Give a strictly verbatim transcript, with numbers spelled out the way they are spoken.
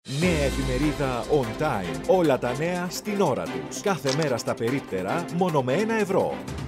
Νέα εφημερίδα On Time. Όλα τα νέα στην ώρα τους. Κάθε μέρα στα περίπτερα, μόνο με ένα ευρώ.